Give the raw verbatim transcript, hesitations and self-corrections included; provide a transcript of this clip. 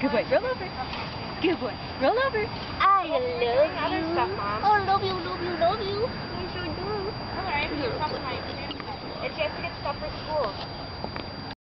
Good boy. Roll over. Good boy. Roll over. I love you. Other stuff, Mom. Oh, look